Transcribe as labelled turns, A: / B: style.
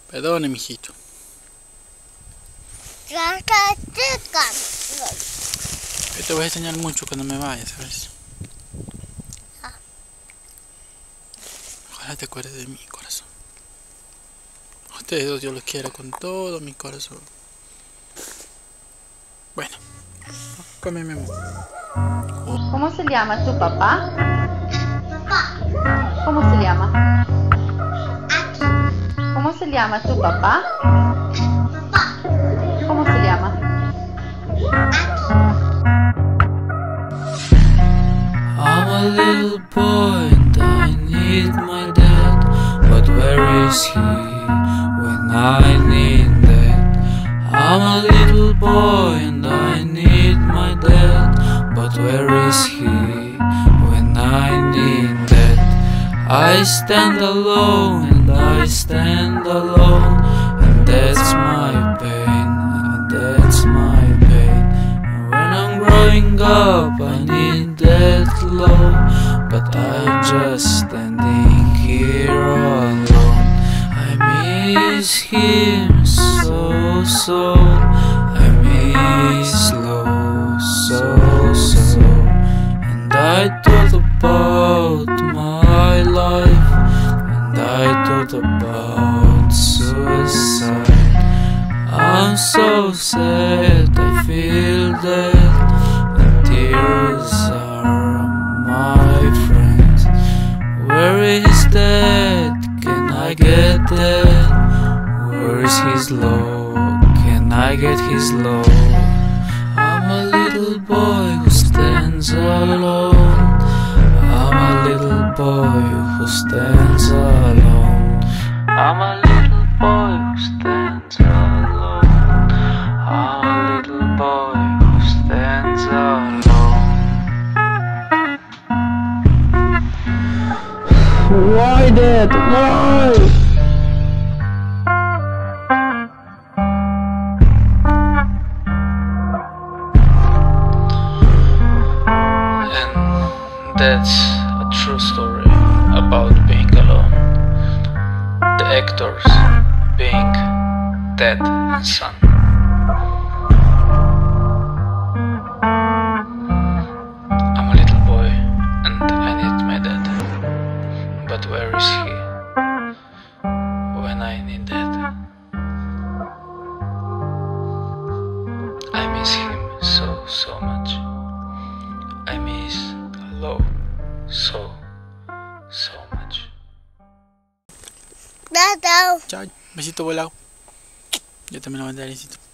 A: Perdone, mijito.
B: Yo
A: te voy a extrañar mucho cuando me vaya, ¿sabes? Ojalá te acuerdes de mi corazón. A ustedes dos yo los quiero con todo mi corazón. Bueno, come mi amor.
C: ¿Cómo se llama tu papá? ¿Cómo se llama? ¿Cómo se llama tu papá? ¿Cómo se llama?
D: I'm a little boy and I need my dad, but where is he when I need that? I'm a little boy and I need my dad, but where is he when I need that? I stand alone and I stand alone, and that's my pain, and that's my pain. And when I'm growing up I need that love, but I'm just standing here alone. I miss him so, I miss love so, and I thought about my life, and I thought about suicide. I'm so sad, I feel that, and tears are my friends. Where is that? Can I get that? Where is his love? Can I get his love? I'm a little boy who stands alone. I'm a little boy who stands alone. I'm a little boy who stands alone. I'm a little boy who stands alone.
E: Why, Dad? Why?
D: And that's a true story about being alone. The actors being dad and son. I'm a little boy and I need my dad, but where is he when I need that? I miss him so much. I miss love so much.
B: Chao.
A: Chao, besito volado. Yo también lo mandaré, besito.